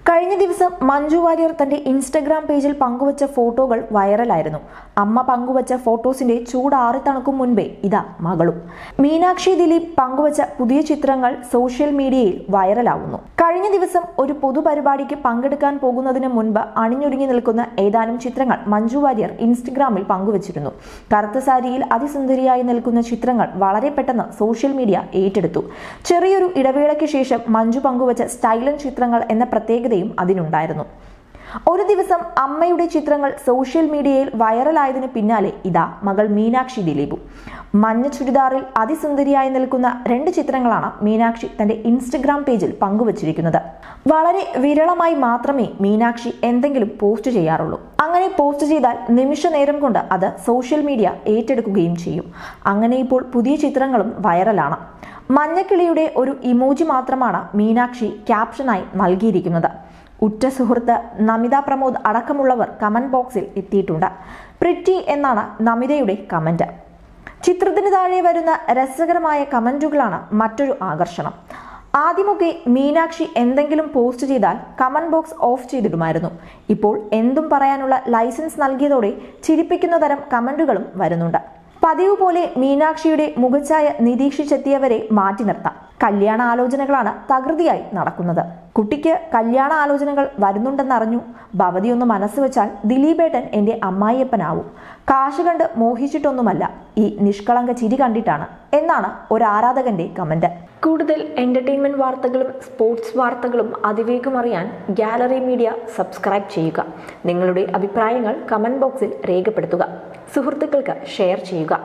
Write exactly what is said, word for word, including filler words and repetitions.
കഴിഞ്ഞ ദിവസം മഞ്ജു വാര്യർ തന്റെ ഇൻസ്റ്റഗ്രാം പേജിൽ പങ്കുവച്ച ഫോട്ടോകൾ വൈറലായിരുന്നു. അമ്മ പങ്കുവച്ച ഫോട്ടോസിന്റെ ചൂടാറി തണുക്കും മുൻപേ ഇതാ മകളും. മീനാക്ഷി ദിലീപ് പങ്കുവച്ച പുതിയ ചിത്രങ്ങൾ സോഷ്യൽ മീഡിയയിൽ വൈറലാവുന്നു. കഴിഞ്ഞ ദിവസം ഒരു പൊതുപരിപാടിക്ക് പങ്കെടുക്കാൻ പോകുന്നതിന് മുൻപ് അണിഞ്ഞൊരുങ്ങി നിൽക്കുന്ന ഏതാനും ചിത്രങ്ങൾ മഞ്ജു വാര്യർ ഇൻസ്റ്റഗ്രാമിൽ പങ്കുവച്ചിരുന്നു. കറുത്ത സാരിയിൽ അതിസുന്ദരിയായി നിൽക്കുന്ന ചിത്രങ്ങൾ വളരെ പെട്ടെന്ന് സോഷ്യൽ മീഡിയ ഏറ്റെടുത്തു. ചെറിയൊരു ഇടവേളയ്ക്ക് ശേഷം മഞ്ജു പങ്കുവച്ച സ്റ്റൈലൻ ചിത്രങ്ങൾ എന്ന പ്രത്യേകതയും അതിനുണ്ടായിരുന്നു. ഒരു ദിവസം അമ്മയുടെ ചിത്രങ്ങൾ സോഷ്യൽ മീഡിയയിൽ വൈറലായതിനു പിന്നാലെ ഇതാ മകൾ മീനാക്ഷി ദിലീപും. മഞ്ഞ ചുരിദാറിൽ അതിസുന്ദരിയായി നിൽക്കുന്ന രണ്ട് ചിത്രങ്ങളാണ് മീനാക്ഷി തന്റെ ഇൻസ്റ്റഗ്രാം പേജിൽ പങ്കുവച്ചിരിക്കുന്നത്. വളരെ വിരളമായി മാത്രമേ മീനാക്ഷി എന്തെങ്കിലും പോസ്റ്റ് ചെയ്യാറുള്ളൂ. അങ്ങനെ പോസ്റ്റ് ചെയ്താൽ നിമിഷ നേരം കൊണ്ട് അത് സോഷ്യൽ മീഡിയ ഏറ്റെടുക്കുകയും ചെയ്യും. അങ്ങനെ ഇപ്പോൾ പുതിയ ചിത്രങ്ങളും വൈറലാണ്. മഞ്ഞക്കിളിയുടെ ഒരു ഇമോജി മാത്രമാണ് മീനാക്ഷി ക്യാപ്ഷനായി നൽകിയിരിക്കുന്നത്. ഉറ്റ സുഹൃത്ത് നമിത പ്രമോദ് അടക്കമുള്ളവർ കമന്റ് ബോക്സിൽ എത്തിയിട്ടുണ്ട്. പ്രിറ്റി എന്നാണ് നമിതയുടെ കമന്റ്. ചിത്രത്തിന് താഴെ വരുന്ന രസകരമായ കമന്റുകളാണ് മറ്റൊരു ആകർഷണം. ആദ്യമൊക്കെ മീനാക്ഷി എന്തെങ്കിലും പോസ്റ്റ് ചെയ്താൽ കമന്റ് ബോക്സ് ഓഫ് ചെയ്തിടുമായിരുന്നു. ഇപ്പോൾ എന്തും പറയാനുള്ള ലൈസൻസ് നൽകിയതോടെ ചിരിപ്പിക്കുന്ന തരം കമന്റുകളും വരുന്നുണ്ട്. പതിവ് പോലെ മീനാക്ഷിയുടെ മുഖച്ഛായ നിരീക്ഷിച്ചെത്തിയവരെ മാറ്റി നിർത്താം. കല്യാണ ആലോചനകളാണ് തകൃതിയായി നടക്കുന്നത്. കുട്ടിക്ക് കല്യാണ ആലോചനകൾ വരുന്നുണ്ടെന്നറിഞ്ഞു. ഭവതി ഒന്ന് മനസ്സ് വെച്ചാൽ ദിലീപേട്ടൻ എന്റെ അമ്മായിയപ്പനാവും. കാശ് കണ്ട് മോഹിച്ചിട്ടൊന്നുമല്ല, ഈ നിഷ്കളങ്ക ചിരി കണ്ടിട്ടാണ് എന്നാണ് ഒരു ആരാധകന്റെ കമന്റ്. കൂടുതൽ എന്റർടൈൻമെന്റ് വാർത്തകളും സ്പോർട്സ് വാർത്തകളും അതിവേഗം അറിയാൻ ഗാലറി മീഡിയ സബ്സ്ക്രൈബ് ചെയ്യുക. നിങ്ങളുടെ അഭിപ്രായങ്ങൾ കമന്റ് ബോക്സിൽ രേഖപ്പെടുത്തുക. സുഹൃത്തുക്കൾക്ക് ഷെയർ ചെയ്യുക.